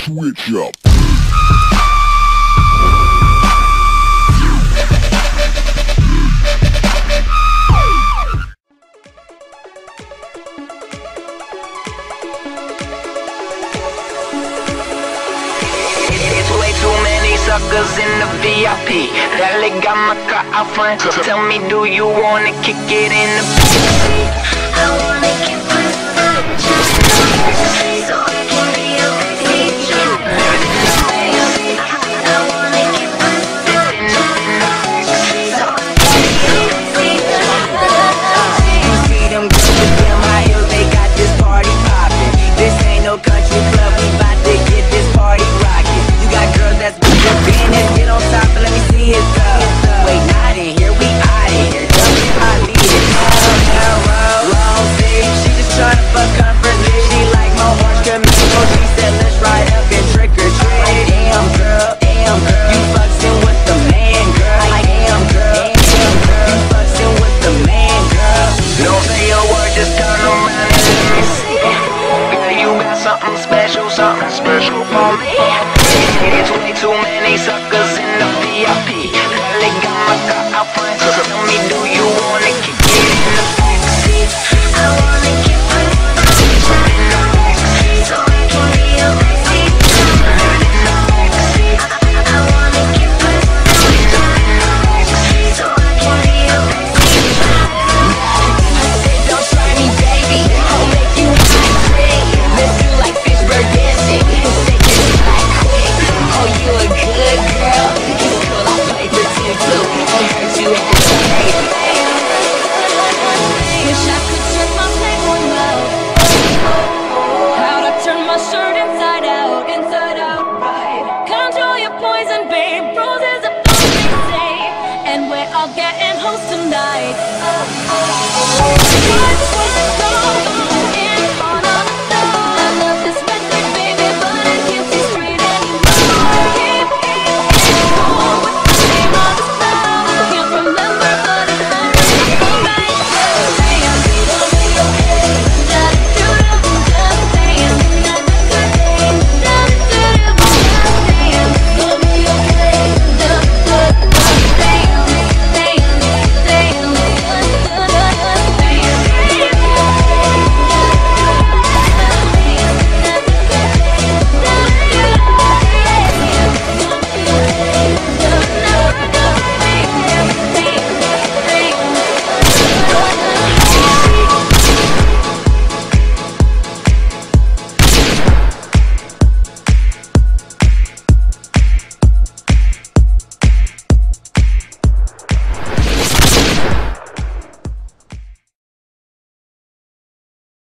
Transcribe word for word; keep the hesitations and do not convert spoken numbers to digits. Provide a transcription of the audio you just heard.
switch up. Suckers in the V I P. Rally got my car out front. Tell me, do you wanna kick it in the backseat? I wanna kick it so I can be your teacher. I wanna kick it so I can be your teacher. You see them girls with them high heels, they got this party poppin'. This ain't no country club, we bout to get this party rockin'. You got girls that's business, get on top and let me see it go. Wait, not in here, we out of here. Jumpin' my lead, roll, roll, see. She just tryna fuck conversation. She like my orange Camino. She said let's ride up and trick or treat. Like, damn girl, damn girl, you fuckin' with the man, girl. Like, damn girl, damn girl, you fucking with the man, girl. Don't say a word, just turn around and let me see. Girl, you got something special, something special for me. It's way too many suckers in the V I P. They got my car out front. Tell me, do you wanna kick it in the backseat? I wanna kick it in the backseat so I can be your teacher. In the backseat, I wanna kick it in the backseat so I can be your teacher. I said, don't try me, baby. I'll make you high free. Let's do like Fishburne dancing. Shake it like quick. Oh, you a good girl. It's cool, I play pretend too. I heard you had a baby. Wish I could turn my Playboy mouth. How'd I turn my shirt inside out, inside out, right? Control your poison, babe. Roses are all they say, and we're all getting